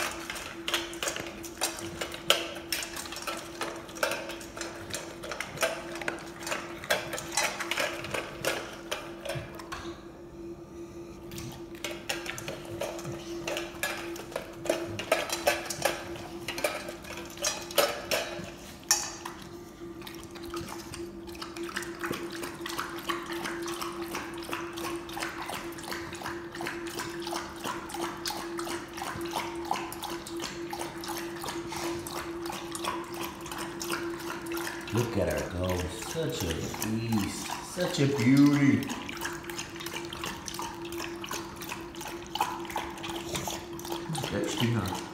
Look at her go, such a beast, such a beauty. That's too hard.